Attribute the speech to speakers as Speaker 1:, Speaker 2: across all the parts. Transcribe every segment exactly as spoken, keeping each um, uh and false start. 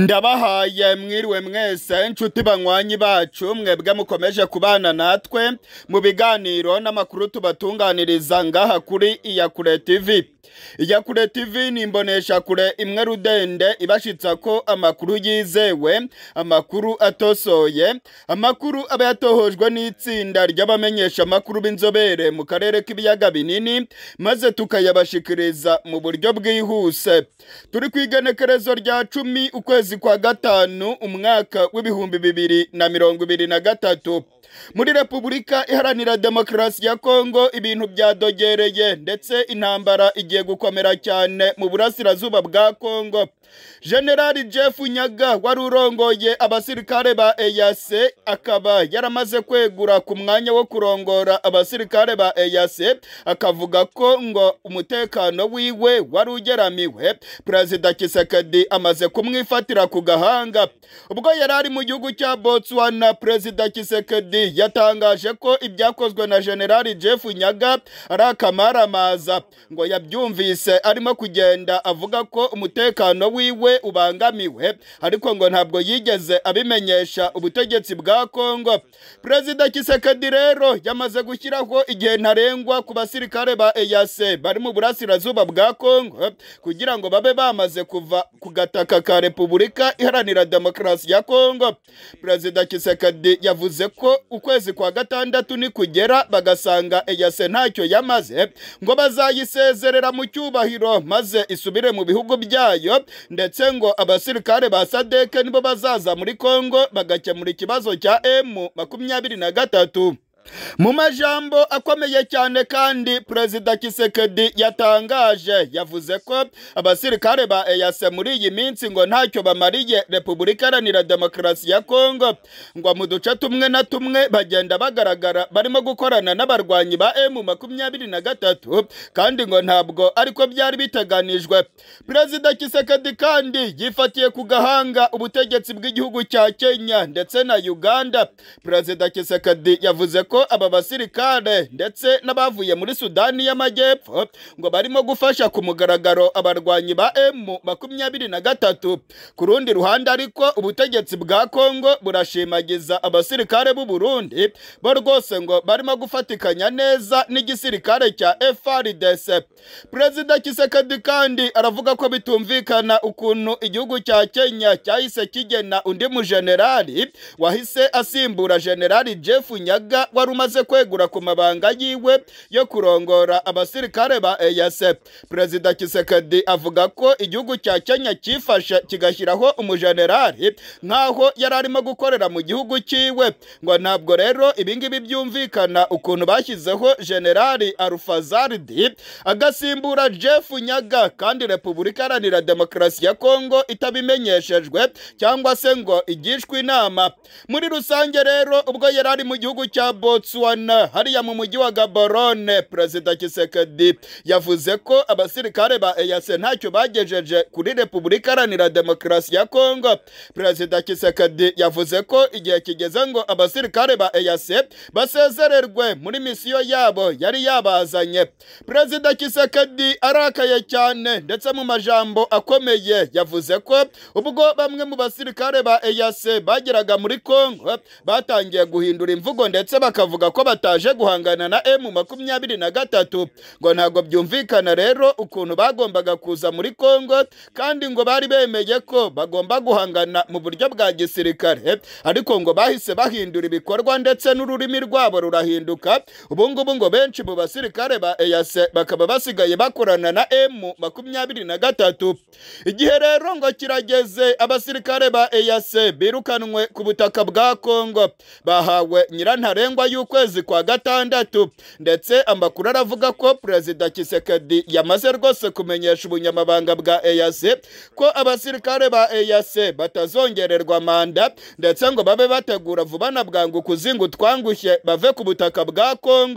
Speaker 1: Ndabahaye mwiriwe mwese inshuti banywanyi bacu mwebwe mukomeje kubana natwe mu biganiro n'amakuru tubatunganiriza ngaha kuri Iyakure T V. Iyakure T V ni imbonesha kure imwe rudende ibashitsa ko amakuru yizewe, amakuru atosoye, amakuru aba yatohojwe n'itsinda ry'abamenyesha amakuru b'inzobere mu karere k'ibiyaga binini maze tukayabashikiriza mu buryo bwihuse. Turi kwigenekerezo rya cumi ukwezi kwa gatanu umwaka w'ibihumbi bibiri na mirongo ibiri na gatatu. Muri Repubulika Iharanira Demokarasi ya Kongo ibintu byadogereye ndetse intambara igiye gukomera cyane mu burasirazuba bwa Kongo. General Jeff Nyaga wari urongoye abasirikare ba E A C akaba yaramaze kwegura ku mwanya wo kurongora abasirikare ba E A C, akavuga ko ngo umutekano wiwe wari ugeramiwe. Perezida Tshisekedi amaze kumwifatira ku gahanga. Ubwo yarari mu gihugu cya Botswana, Perezida Tshisekedi yatangaje ko ibyakozwe na General Jeff Nyaga ari akamaramaza, ngo yabyumvise arimo kugenda avuga ko umutekano wiwe ubangamiwe, ariko ngo ntabwo yigeze abimenyesha ubutegetsi bwa Kongo. Perezida Tshisekedi rero yamaze gushyiraho igihe ntarengwa ku basirikare ba E A C bari mu burasirazuba bwa Kongo kugira ngo babe bamaze kuva ku gataka ka Repubulika Iharanira Demokarasi ya Kongo. Perezida Tshisekedi yavuze ko ukwezi kwa gatandatu ni kugera bagasanga E A C ntacyo yamaze, ngo bazayisezerera mu cyubahiro maze isubire mu bihugu byayo, ndetse ngo abasirikare ba Sadeke nibo bazaza muri Kongo bagakemura ikibazo cya M makumyabiri na gatatu. Mu majambo akomeye cyane kandi Perezida Tshisekedi yatangaje, yavuze ko abasirikare ba E A C muri iyi minsi ngo ntacyo bamariye Repubulika Iharanira Demokarasi ya Kongo, ngo mu duce tumwe na tumwe bagenda bagaragara barimo gukorana n'abarwanyi ba M makumyabiri na gatatu, kandi ngo ntabwo ariko byari biteganijwe. Perezida Tshisekedi kandi yifatiye ku gahanga ubutegetsi bw'igihugu cya Kenya ndetse na Uganda. Perezida Tshisekedi yavuze ko aba basirikare ndetse n'abavuye muri Sudani y'Amajyepfo ngo barimo gufasha ku mugaragaro abarwanyi ba M makumyabiri na gatatu. Ku rundi ruhande ariko ubutegetsi bwa Kongo burashimagiza abasirikare b'u Burundi bo rwose ngo barimo gufatikanya neza n'igisirikare cya F R D C. Perezida Tshisekedi kandi aravuga ko bitumvikana ukuntu igihugu cya Kenya cyahise kigena undi mujenerali wahise asimbura General Jeff Nyaga wari umaze kwegura ku mabanga yiwe yo kurongora abasirikare ba E A C. Perezida Tshisekedi avuga ko igihugu cya Kenya cyifashe kigashyiraho umujenerali nkaho yari arimo gukorera mu gihugu cyiwe, ngo ntabwo rero ibingibi byumvikana ukuntu bashyizeho General Alfazardi agasimbura Jeff Nyaga kandi Repubulika Iharanira Demokarasi ya Kongo itabimenyeshejwe cyangwa se ngo igishwe inama. Muri rusange rero ubwo yari ari mu gihugu cya Botswana hariya mu mujyi wa Gaborone, Perezida Tshisekedi yavuze ko abasirikare ba E A C ntacyo bagejeje kuri Repubulika Iharanira Demokarasi ya Kongo. Perezida Tshisekedi yavuze ko igihe kigeze ngo abasirikare ba E A C basezererwe muri misiyo yabo yari yabazanye. Perezida Tshisekedi arakaye cyane ndetse mu majambo akomeye yavuze ko ubwo bamwe mu basirikare ba E A C bageraga muri Kongo batangiye guhindura imvugo ndetse bakavuga ko bataje guhangana na M makumyabiri na gatatu, ngo ntabwo byumvikana rero ukuntu bagombaga kuza muri Kongo kandi ngo bari bemeye ko bagomba guhangana mu buryo bwa gisirikare, ariko ngo bahise bahindura ibikorwa ndetse n'ururimi rwabo rurahinduka. Ubu ngubu ngo benshi mu basirikare ba E A C bakaba basigaye bakorana na M makumyabiri na gatatu. Igihe rero ngo kirageze abasirikare ba E A C birukanwe ku butaka bwa Kongo, bahawe nyirantarengwa y'ukwezi kwa gatandatu, ndetse amakuru aravuga ko Perezida Tshisekedi yamaze rwose kumenyesha ubunyamabanga bwa E A C ko abasirikare ba E A C batazongererwa manda, ndetse ngo babe bategura vuba na bwangu kuzinga utwangushye bave ku butaka bwa Kongo.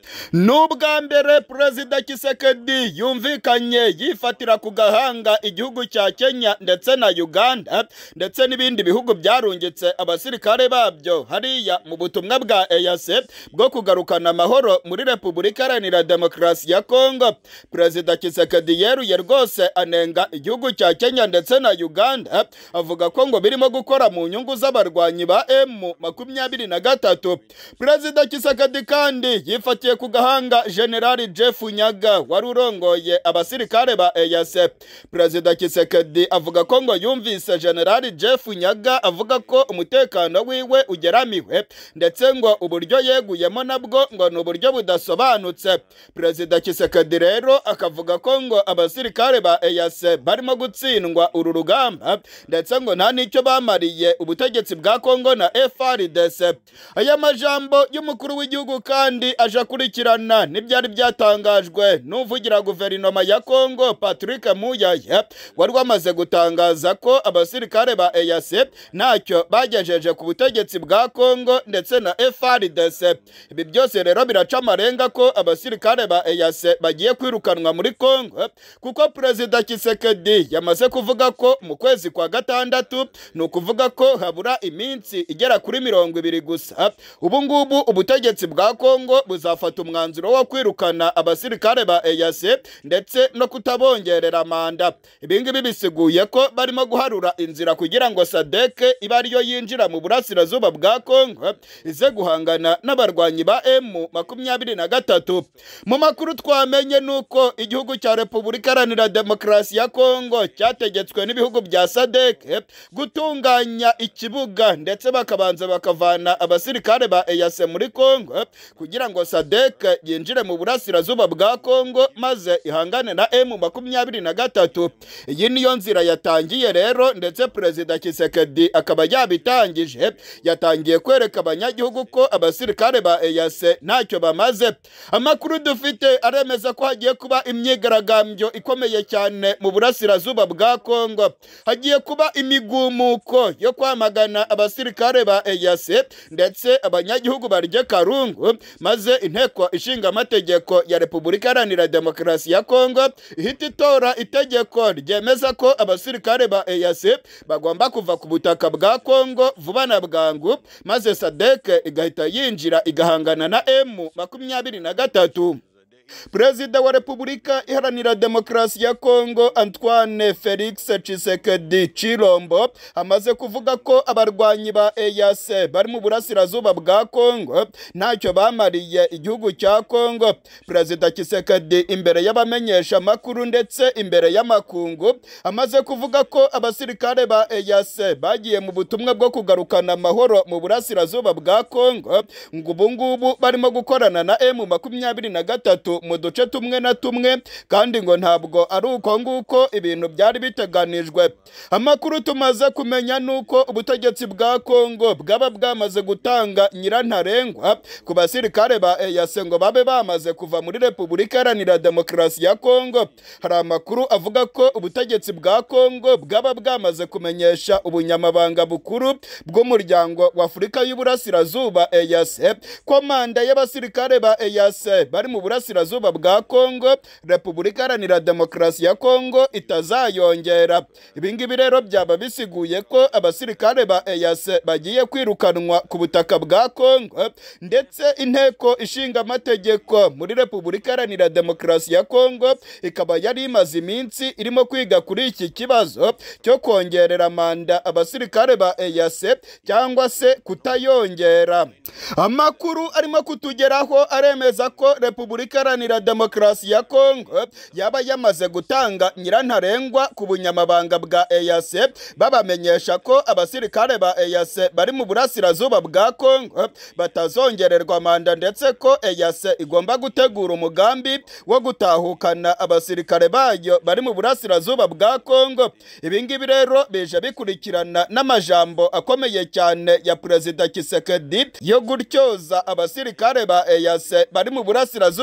Speaker 1: Nubwa mbere Perezida Tshisekedi yumvikanye yifatira ku gahanga igihugu cya Kenya ndetse na Uganda ndetse n'ibindi bihugu byarungitse abasirikare babyo hariya mu butumwa bwa E A C bwo kugarukana amahoro muri Repubulika Iharanira Demokarasi ya Kongo. Perezida Tshisekedi yeruye rwose anenga igihugu cya Kenya ndetse na Uganda, avuga ko ngo birimo gukora mu nyungu z'abarwanyi ba M makumyabiri na gatatu. Perezida Tshisekedi kandi yifatiye ku gahanga General Jeff Nyaga wari urongoye abasirikare ba E A C. Perezida Tshisekedi avuga ko ngo yumvise General Jeff Nyaga avuga ko umutekano wiwe ugeramiwe ndetse ngo uburyo yeguyemo nabwo ngo ni uburyo budasobanutse. Perezida Tshisekedi rero akavuga ko ngo abasirikare ba E A C barimo gutsindwa uru rugamba ndetse ngo nta nicyo bamariye ubutegetsi bwa Kongo na F R D C. Aya majambo y'umukuru w'igihugu kandi aje kurikirana n'ibyari byatangajwe n'uvugira guverinoma ya Kongo Patrick Muyaya wari wamaze gutangaza ko abasirikare ba E A C ntacyo bagejeje ku butegetsi bwa Kongo ndetse na F R D C. Ibi byose rero biraca amarenga ko abasirikare ba E A C bagiye kwirukanwa muri Kongo kuko Perezida Tshisekedi yamaze kuvuga ko mu kwezi kwa gatandatu ni ukuvuga ko habura iminsi igera kuri mirongo ibiri gusa ubu ngubu ubutegetsi bwa Kongo buzafata umwanzuro wo kwirukana abasirikare ba E A C ndetse no kutabongerera manda. Ibi ngibi bisiguye ko barimo guharura inzira kugira ngo Sadek iba ariyo yinjira mu burasirazuba bwa Kongo ize guhangana n'abarwanyi ba M makumyabiri na gatatu. Mu makuru twamenye nuko igihugu cya Repubulika Iharanira Demokarasi ya Kongo cyategetswe n'ibihugu bya Sadek gutunganya ikibuga ndetse bakabanza bakavana abasirikare ba E A C muri Kongo kugira ngo Sadek yinjire mu burasirazuba bwa Kongo maze ihangane na M makumyabiri na gatatu. Iyi niyo nzira yatangiye rero ndetse Perezida Tshisekedi akaba yabitangije, yatangiye kwereka abanyagihugu ko abasirikare ba E A C ntacyo bamaze. Amakuru dufite aremeza ko hagiye kuba imyigaragambyo ikomeye cyane mu burasirazuba bwa Kongo. Hagiye kuba imigumuko yo kwamagana abasirikare ba E A C ndetse abanyagihugu barye karungu maze inteko ishinga amategeko ya Repubulika Iharanira Demokarasi ya Kongo ihita itora itegeko ryemeza ko abasirikare ba E A C bagomba kuva ku butaka bwa Kongo vuba na bwangu maze Sadek igahita yinjira igahangana na M makumyabiri na gatatu. Perezida wa Repubulika Iharanira Demokarasi ya Kongo Antoine Felix Tshisekedi Chilombo amaze kuvuga ko abarwanyi ba E A C bari mu burasirazuba bwa Kongo ntacyo bamariye igihugu cya Kongo. Perezida Tshisekedi imbere y'abamenyesha makuru ndetse imbere y'amakungu amaze kuvuga ko abasirikare ba E A C bagiye mu butumwa bwo kugarukana amahoro mu burasirazuba bwa Kongo ngo ubu ngubu barimo gukorana na M makumyabiri na gatatu mu duce tumwe na tumwe kandi ngo ntabwo ari uko nguko ibintu byari biteganijwe. Amakuru tumaze kumenya nuko ubutegetsi bwa Kongo bwaba bwamaze gutanga nyirantarengwa ku basirikare ba E A C ngo babe bamaze kuva muri Repubulika Iharanira Demokarasi ya Kongo. Hari amakuru avuga ko ubutegetsi bwa Kongo bwaba bwamaze kumenyesha ubunyamabanga bukuru bw'umuryango wa Afurika y'Uburasirazuba E A C ko manda y'abasirikare ba E A C bari mu burasirazuba bwa Kongo Repubulika Iharanira Demokarasi ya Kongo itazayongera. Ibi ngibi rero byaba bisiguye ko abasirikare ba E A C bagiye kwirukanwa ku butaka bwa Kongo ndetse inteko ishinga amategeko muri Repubulika Iharanira Demokarasi ya Kongo ikaba yari imaze iminsi irimo kwiga kuri iki kibazo cyo kongerera manda abasirikare ba E A C cyangwa se kutayongera. Amakuru arimo kutugeraho aremeza ko Repubulika Iharanira Demokarasi ya Kongo yaba yamaze gutanga nyirantarengwa ku bunyamabanga bwa E A C babamenyesha ko abasirikare ba E A C bari mu burasirazuba bwa Kongo batazongererwa manda ndetse ko E A C igomba gutegura umugambi wo gutahukana abasirikare bayo bari mu burasirazuba bwa Kongo. Ibi ngibi rero bije bikurikirana n'amajambo akomeye cyane ya Perezida Tshisekedi yo gutyoza abasirikare ba E A C bari mu burasirazuba bwa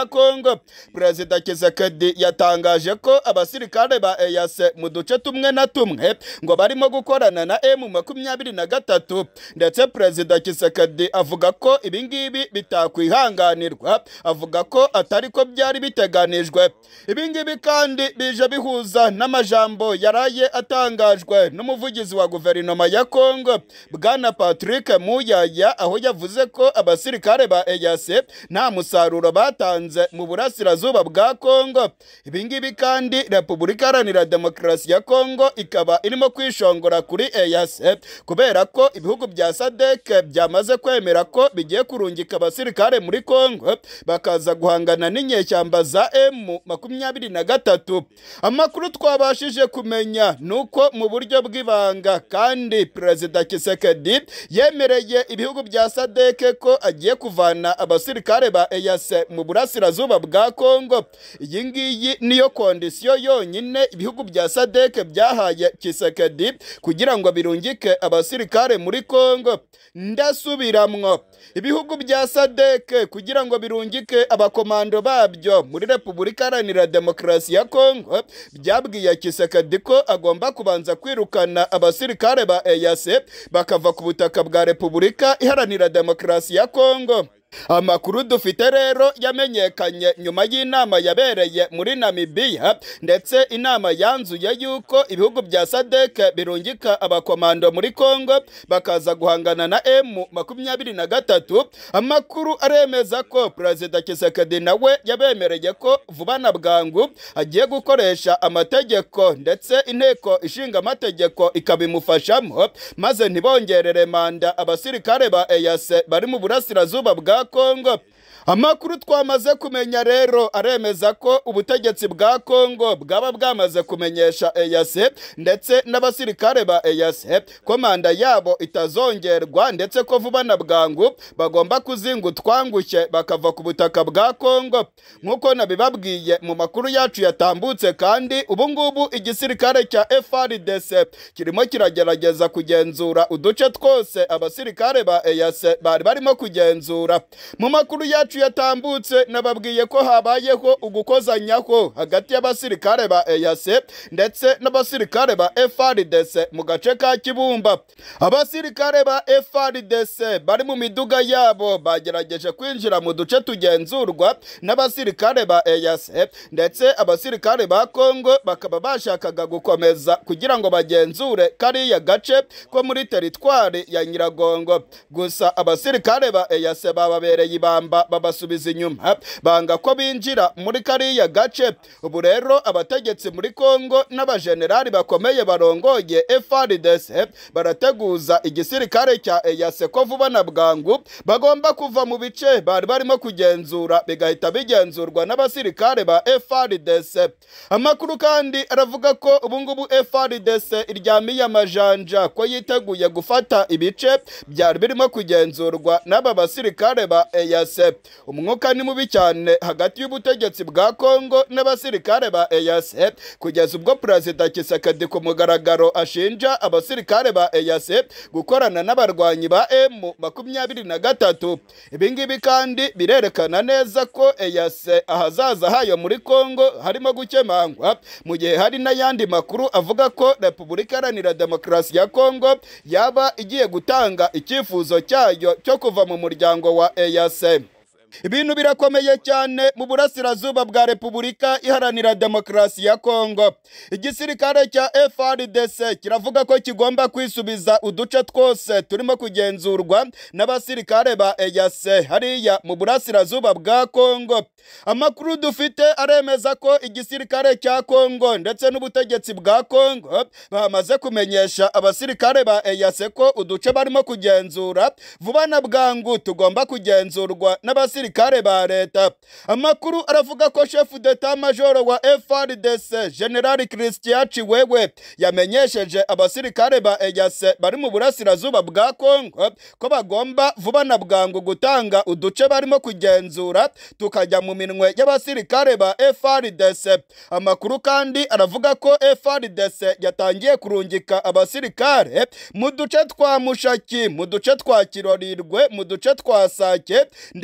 Speaker 1: bwa Kongo. Perezida Tshisekedi yatangaje ko abasirikare ba E A C mu duce tumwe na tumwe ngo barimo gukorana na M makumyabiri na gatatu, ndetse Perezida Tshisekedi avuga ko ibingibi bitakwihanganirwa, avuga ko atari ko byari biteganijwe. Ibingibi kandi bije bihuza n'amajambo yaraye atangajwe n'umuvugizi wa guverinoma ya Kongo Bwana Patrick Muyaya, aho yavuze ko abasirikare ba E A C nta musaruro batanze mu burasirazuba bwa Kongo. Ibingibi kandi Repubulika Iharanira Demokarasi ya Kongo ikaba irimo kwishongora kuri E A C kubera ko ibihugu bya SADC byamaze kwemera ko bigiye kurungika abasirikare muri Kongo bakaza guhangana n'inyeshyamba za M makumyabiri na gatatu. Amakuru twabashije kumenya nuko mu buryo bw'ibanga kandi Perezida Tshisekedi yemereye ibihugu bya SADC ko agiye kuvana abasirikare ba E A C mu burasirazuba bwa Kongo. Iyi ngiyi niyo kondisiyo yonyine ibihugu bya SADC byahaye Tshisekedi kugira ngo birungike abasirikare muri Kongo. Ndasubiramwo, ibihugu bya SADC kugira ngo birungike abakomando babyo muri Repubulika Iharanira Demokarasi ya Kongo byabwiye Tshisekedi ko agomba kubanza kwirukana abasirikare ba E A C bakava ku butaka bwa Repubulika Iharanira Demokarasi ya Kongo. Amakuru dufite rero yamenyekanye nyuma y'inama yabereye muri Namibia, ndetse inama yanzuye yuko ibihugu bya SADC birungika abakomando muri Kongo bakaza guhangana na M makumyabiri na gatatu. Amakuru aremeza ko Perezida Tshisekedi nawe yabemereye ko vuba na bwangu agiye gukoresha amategeko, ndetse inteko ishinga amategeko ikabimufashamo, maze ntibongerere manda abasirikare ba E A C bari mu burasirazuba bwa Kongo. Amakuru twamaze kumenya rero aremeza ko ubutegetsi bwa Kongo bwaba bwamaze kumenyesha E A C ndetse n'abasirikare ba E A C ko manda yabo itazongerwa, ndetse ko vuba na bwangu bagomba kuzinga utwangushye bakava ku butaka bwa Kongo. Nk'uko nabibabwiye mu makuru yacu yatambutse, kandi ubu ngubu igisirikare cya F A R D C kirimo kiragerageza kugenzura uduce twose abasirikare ba E A C bari barimo kugenzura. Mu makuru yacu yatambutse nababwiye ko habayeho ugukozanyaho hagati y'abasirikare ba E A C ndetse n'abasirikare ba F A R D C mu gace ka Kibumba. Abasirikare ba F A R D C bari mu miduga yabo bagerageje kwinjira mu duce tugenzurwa n'abasirikare ba E A C, ndetse abasirikare ba Kongo bakaba bashakaga gukomeza kugira ngo bagenzure kariya gace ko muri teritwari ya Nyiragongo. Gusa abasirikare ba E A C bababereye ibamba babasubiza inyuma, banga ko binjira muri kariya gace. Ubu rero abategetsi muri Kongo n'abajenerali bakomeye barongoye F A R D C barateguza igisirikare cya E A C ko vuba na bwangu bagomba kuva mu bice bari barimo kugenzura bigahita bigenzurwa n'abasirikare ba F A R D C. Amakuru kandi aravuga ko ubu ngubu F A R D C iryamiye amajanja ko yiteguye gufata ibice byari birimo kugenzurwa n'aba basirikare ba E A C. Umwuka ni mubi cyane hagati y'ubutegetsi bwa Kongo n'abasirikare ba E A C, kugeza ubwo Perezida Tshisekedi ku mugaragaro ashinja abasirikare ba E A C gukorana n'abarwanyi ba M makumyabiri na gatatu. Ibingibi kandi birerekana neza ko E A C ahazaza hayo muri Kongo harimo gukemangwa, mu gihe hari n'ayandi makuru avuga ko Repubulika Iharanira Demokarasi ya Kongo yaba igiye gutanga icyifuzo cyayo cyo kuva mu muryango wa E A C. Ibintu birakomeye cyane mu burasirazuba bwa Repubulika Iharanira Demokarasi ya Kongo. Igisirikare cya F A R D C kiravuga ko kigomba kwisubiza uduce twose turimo kugenzurwa n'abasirikare ba E A C hariya mu burasirazuba bwa Kongo. Amakuru dufite aremeza ko igisirikare cya Kongo ndetse n'ubutegetsi bwa Kongo bamaze kumenyesha abasirikare ba E A C ko uduce barimo kugenzura vuba na bwangu tugomba kugenzurwa n'abasirikare abasirikare ba leta. Amakuru aravuga ko chef d'etat major wa F A R D C General Christian Chiwewe yamenyesheje abasirikare ba E A C bari mu burasirazuba bwa Kongo ko bagomba vuba na bwangu gutanga uduce barimo kugenzura tukajya mu minwe y'abasirikare ba F A R D C. Amakuru kandi aravuga ko F A R D C yatangiye kurungika abasirikare mu duce twa Mushaki, mu duce twa Kirorirwe, mu duce twa Sake, ndetse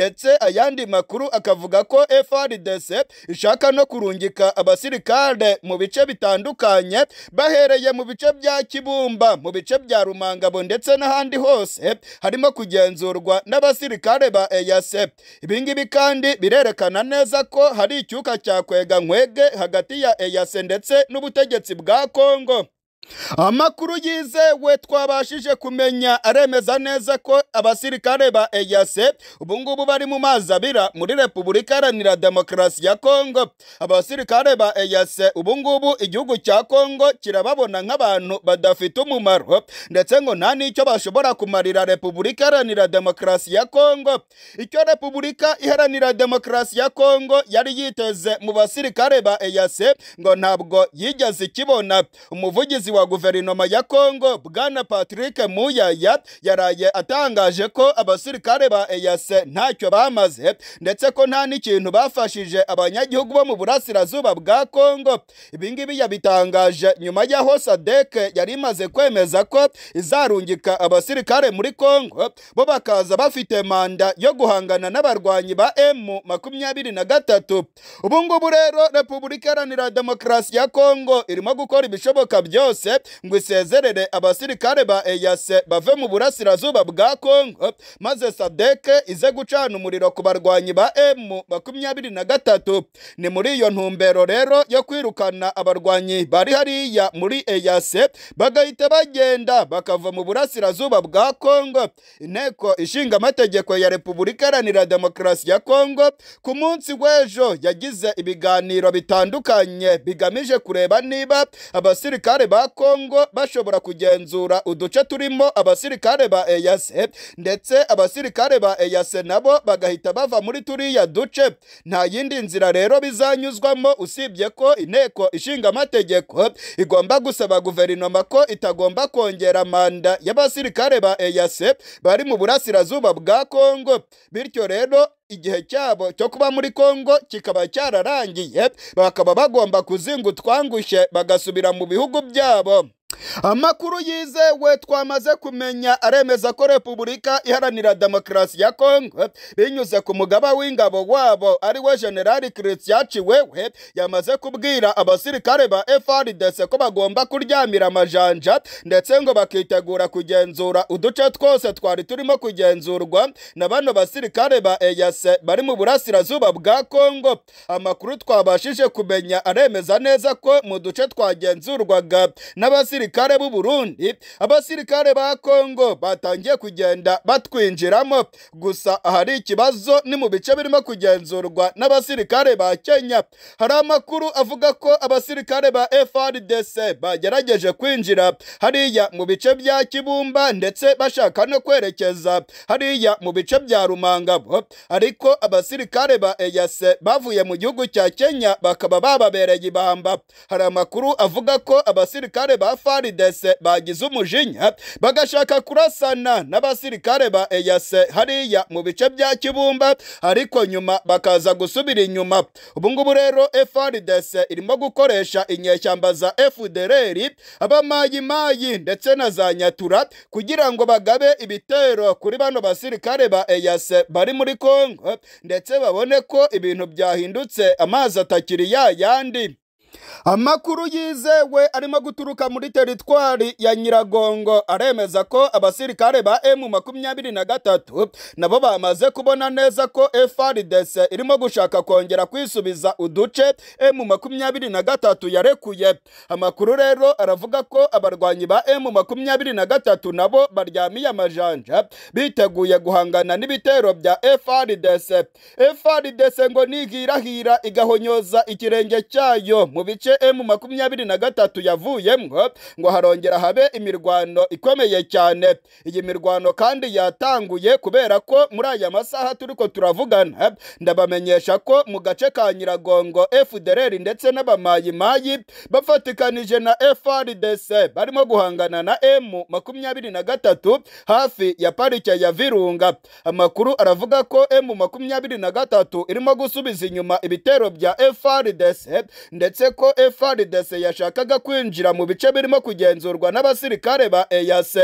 Speaker 1: ayandi makuru akavuga ko F R D C ishaka no kurungika abasirikare mu bice bitandukanye bahereye mu bice bya Kibumba, mu bice bya Rumangabo ndetse n'ahandi hose harimo kugenzurwa n'abasirikare ba E A C. Ibingibi kandi birerekana neza ko hari icyuka cya kwega nkwege hagati ya E A C ndetse n'ubutegetsi bwa Kongo. Amakuru yizewe twabashije kumenya aremeza neza ko abasirikare ba E A C ubungubu bari mu mazi abira muri Repubulika Iharanira Demokarasi ya Kongo. Abasirikare ba E A C ubungubu igihugu cya Kongo kirababona nk'abantu badafite umumaro ndetse ngo nta n'icyo bashobora kumarira Repubulika Iharanira Demokarasi ya Kongo. Icyo Repubulika Iharanira Demokarasi ya Kongo yari yiteze mu basirikare ba E A C ngo ntabwo yigeze ikibona. Umuvugizi wa guverinoma ya Kongo Bwana Patrick Muyaya yaraye atangaje ko abasirikare ba E A C ntacyo bamaze ndetse ko nta n'ikintu bafashije abanyagihugu bo mu burasirazuba bwa Kongo. Ibingibi yabitangaje nyuma y'aho Sadek yari imaze kwemeza ko izarungika abasirikare muri Kongo bo bakaza bafite manda yo guhangana n'abarwanyi ba M makumyabiri na gatatu. Ubungubu rero Repubulika Iharanira Demokarasi ya Kongo irimo gukora ibishoboka byose ngo isezerere abasirikare ba E A C bave mu burasirazuba bwa Kongo maze Sadek ize gucana umuriro ku barwanyi ba M makumyabiri na gatatu. Ni muri iyo ntumbero rero yo kwirukana abarwanyi bari hariya muri E A C bagahita bagenda bakava mu burasirazuba bwa Kongo. Inteko ishinga amategeko ya Repubulika Iharanira Demokarasi ya Kongo ku munsi w'ejo yagize ibiganiro bitandukanye bigamije kureba niba abasirikare ba Kongo bashobora kugenzura uduce turimo abasirikare ba E A C ndetse abasirikare ba E A C nabo bagahita bava muri turiya duce. Nta yindi nzira rero bizanyuzwamo usibye ko inteko ishinga amategeko igomba gusaba guverinoma ko itagomba kongera manda y'abasirikare ba E A C bari mu burasirazuba bwa Kongo. Bityo rero igihe cyabo cyo kuba muri Kongo kikaba cyararangiye, bakaba bagomba kuzinga utwangushye bagasubira mu bihugu byabo. Amakuru yizewe twamaze kumenya aremeza ko Repubulika Iharanira Demokarasi ya Kongo binyuze ku mugaba w'ingabo wabo ari we General Christian Chiwewe yamaze kubwira abasirikare ba F R D C ko bagomba kuryamira amajanja ndetse ngo bakitegura kugenzura uduce twose twari turimo kugenzurwa na bano basirikare ba E A C bari mu burasirazuba bwa Kongo. Amakuru twabashije kumenya aremeza neza ko mu duce twagenzurwaga n'abasirikare abasirikare b'u Burundi abasirikare ba Kongo batangiye kugenda batwinjiramo. Gusa ahari ikibazo ni mu bice birimo kugenzurwa n'abasirikare ba Kenya. Hari amakuru avuga ko abasirikare ba F R D C bagerageje kwinjira hariya mu bice bya Kibumba ndetse bashaka no kwerekeza hariya mu bice bya Rumangabo, ariko abasirikare ba E A C bavuye mu gihugu cya Kenya bakaba bababereye ibamba. Hari amakuru avuga ko abasirikare ba F R D C bagize umujinya bagashaka kurasana n'abasirikare ba E A C hariya mu bice bya Kibumba, ariko nyuma bakaza gusubira inyuma. Ubungubu rero F R D C irimo gukoresha inyeshyamba za F D L R, abamayimayi ndetse na za Nyatura kugira ngo bagabe ibitero kuri bano basirikare ba E A C bari muri Kongo ndetse babone ko ibintu byahindutse amazi atakiri ya yandi. Amakuru yizewe arimo guturuka muri teritwari ya Nyiragongo aremeza ko abasirikare ba M makumyabiri na gatatu nabo bamaze kubona neza ko F R D C irimo gushaka kongera kwisubiza uduce M makumyabiri na gatatu yarekuye. Amakuru rero aravuga ko abarwanyi ba M makumyabiri na gatatu nabo baryamiye amajanja biteguye guhangana n'ibitero bya F R D C. F R D C ngo nigirahira igahonyoza ikirenge cyayo mu bice M makumyabiri na gatatu yavuyemwo, ngo harongera habe imirwano ikomeye cyane. Iyi mirwano kandi yatanguye kubera ko muri aya masaha turiko turavugana ndabamenyesha ko mu gace ka Nyiragongo F D L R ndetse n'abamayimayi bafatikanije na F R D C barimo guhangana na M makumyabiri na gatatu hafi ya parike ya Virunga. Amakuru aravuga ko M makumyabiri na gatatu irimo gusubiza inyuma ibitero bya F R D C ndetse ko F R D C yashakaga kwinjira mu bice birimo kugenzurwa n'abasirikare ba E A C.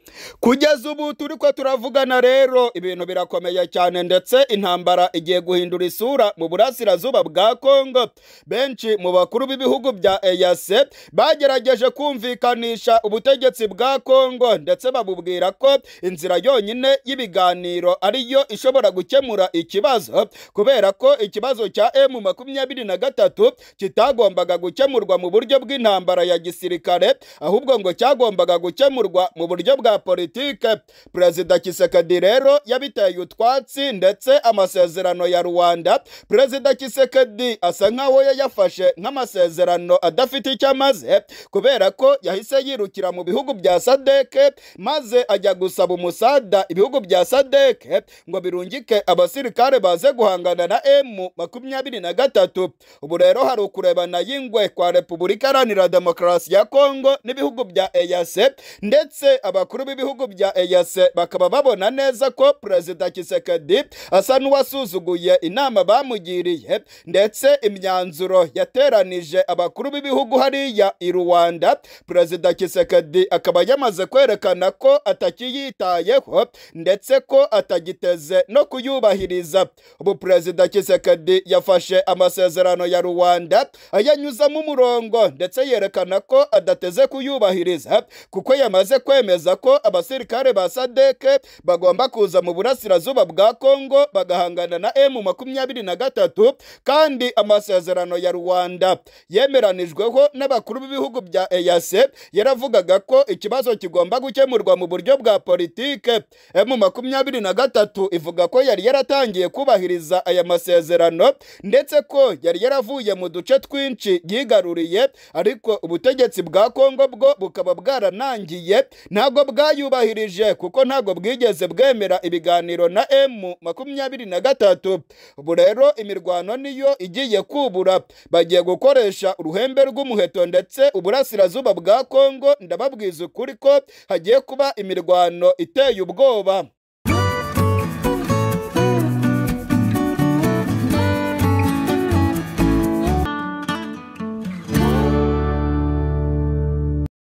Speaker 1: Kugeza ubu turi ko turavugana rero ibintu birakomeye cyane, ndetse intambara igiye guhindura isura mu burasirazuba bwa Kongo. Benshi mu bakuru b'ibihugu bya E A C bagerageje kumvikanisha ubutegetsi bwa Kongo, ndetse babubwira ko inzira yonyine y'ibiganiro ariyo ishobora gukemura ikibazo, kubera ko ikibazo cya M makumyabiri na gatatu kitagombaga gukemurwa mu buryo bw'intambara ya gisirikare, ahubwo ngo cyagombaga gukemurwa mu buryo bwa politike. Perezida Tshisekedi rero yabiteye utwatsi, ndetse amasezerano ya Rwanda Perezida Tshisekedi asa nkaho yayafashe nk'amasezerano adafite icyo amaze, kubera ko yahise yirukira mu bihugu bya Sadeke maze ajya gusaba umusada ibihugu bya Sadeke ngo birungike abasirikare baze guhangana na M makumyabiri na gatatu. Ubu rero hari ukurebana y'ingwe kwa Repubulika Iharanira Demokarasi ya Kongo n'ibihugu bya E A C, ndetse abakuru b'ibihugu bya E A C bakaba babona neza ko Perezida Tshisekedi asa n'uwasuzuguye inama bamugiriye, ndetse imyanzuro yateranije abakuru b'ibihugu hariya i Rwanda Perezida Tshisekedi akaba yamaze kwerekana ko atakiyitayeho, ndetse ko atagiteze no kuyubahiriza. Ubu Perezida Tshisekedi yafashe amasezerano ya Rwanda ayanyuzamo umurongo, ndetse yerekana ko adateze kuyubahiriza, kuko yamaze kwemeza ko abasirikare ba Sadeke bagomba kuza mu burasirazuba bwa Kongo bagahangana na M makumyabiri na gatatu, kandi amasezerano ya Rwanda yemeranijweho n'abakuru b'ibihugu bya E A C yaravugaga ko ikibazo kigomba gukemurwa mu buryo bwa politike. M makumyabiri na gatatu ivuga ko yari yaratangiye kubahiriza aya masezerano, ndetse ko yari yaravuye mu duce twinshi yigaruriye, ariko ubutegetsi bwa Kongo bwo bukaba bwaranangiye, ntabwo bwayubahirije, kuko ntabwo bwigeze bwemera ibiganiro na M makumyabiri na gatatu. Ubu rero imirwano niyo igiye kubura, bagiye gukoresha uruhembe rw'umuheto, ndetse uburasirazuba bwa Kongo ndababwiza ukuri ko hagiye kuba imirwano iteye ubwoba.